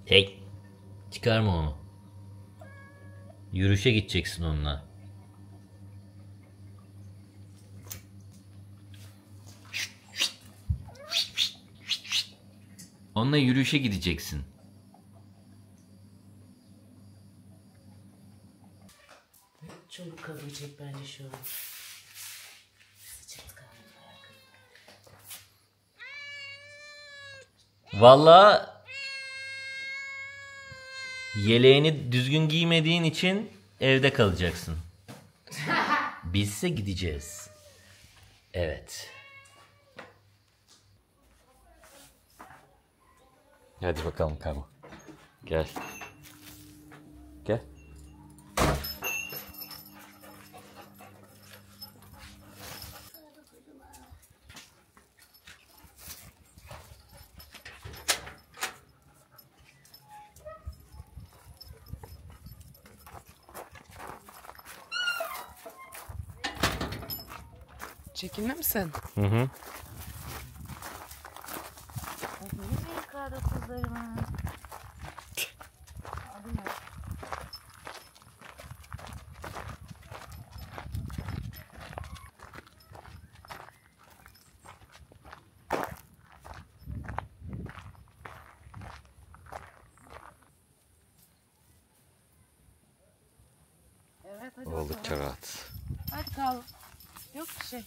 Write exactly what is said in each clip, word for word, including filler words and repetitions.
Hey, çıkarma onu. Yürüyüşe gideceksin onunla. Onunla yürüyüşe gideceksin. Çabuk kavrayacak bence şu an. Sıcak kaldı. Vallahi yeleğini düzgün giymediğin için evde kalacaksın. Bizse gideceğiz. Evet. Hadi bakalım Kamo. Gel. Gel. Çekinme misin? Hı hı. Ne yıkardı kızlarımı? Adı ne? Evet hadi Oldukça bakalım. rahat. Hadi kal. Yok bir şey.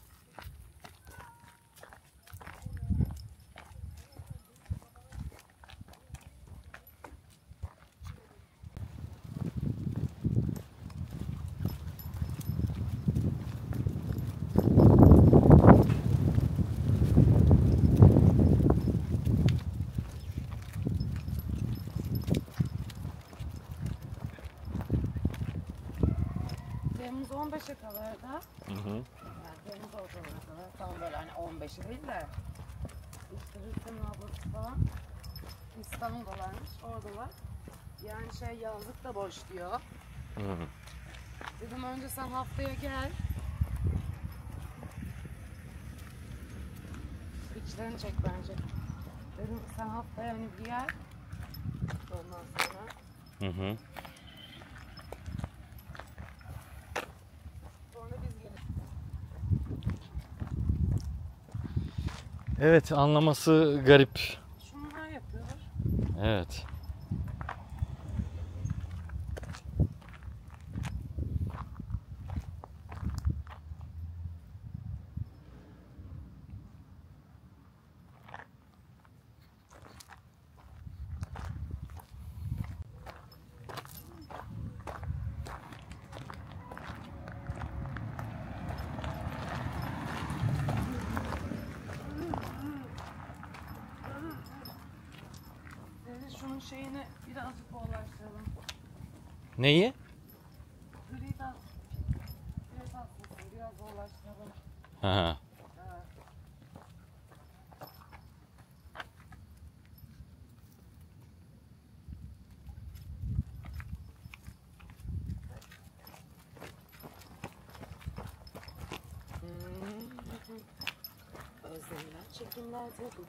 Temmuz on beşe kadar da. Hı hı. Yani Temmuz ortalarına kadar. Tam böyle hani on beşi değil de. İşte Rüstem'in ablası falan. İstanbul'dalarmış. Oradalar. Yani şey yazlık da boş diyor. Hı hı. Dedim önce sen haftaya gel. İçlerini çek bence. Dedim sen haftaya hani bir gel. Ondan sonra. Hı hı. Sonra biz geliriz. Evet, anlaması garip. Şunlar yapıyorlar. Evet. Dedi şunun şeyini birazcık bollaştıralım. Neyi? Gri de biraz atmasın, biraz bollaştıralım. Ha. Evet. Özlemler, çekimler tabii.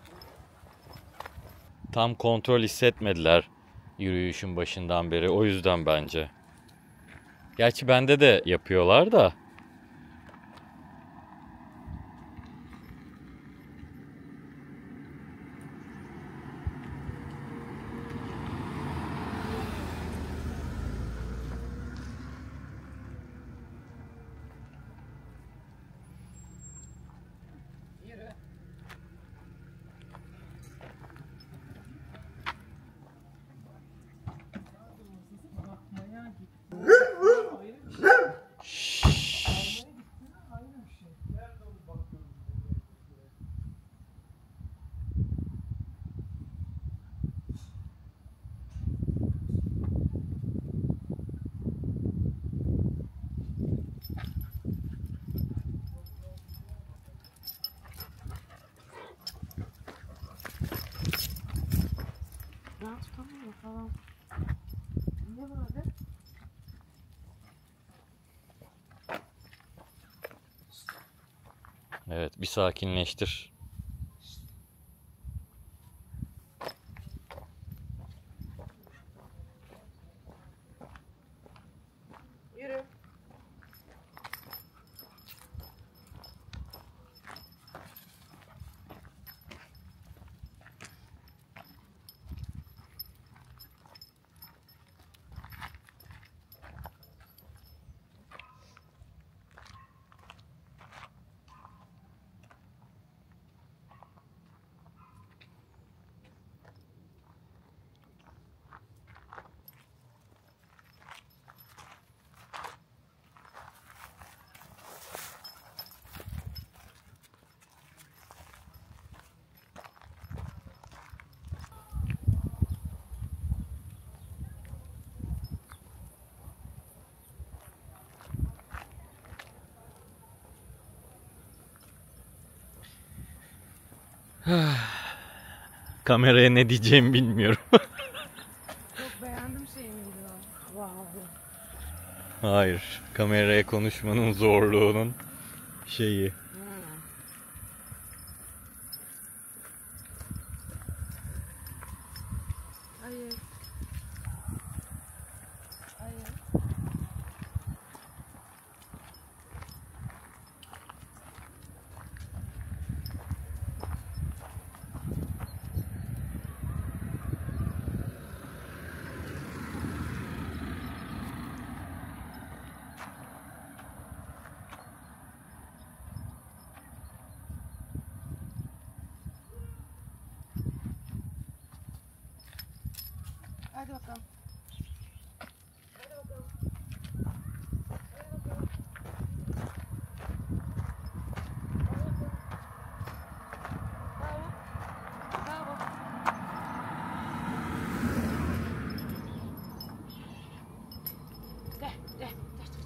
Tam kontrol hissetmediler yürüyüşün başından beri. O yüzden bence. Gerçi bende de yapıyorlar da. Yürü. Ben tutamıyorum falan. Niye böyle? Evet, bir sakinleştir. Kameraya ne diyeceğimi bilmiyorum. Çok beğendim şeyini diyor. Wow. Hayır. Kameraya konuşmanın zorluğunun şeyi. Hmm. Hayır. Hayır. Hadi bakalım. Hadi bakalım. Hadi bakalım. Bravo. Bravo. Gel, gel, gel.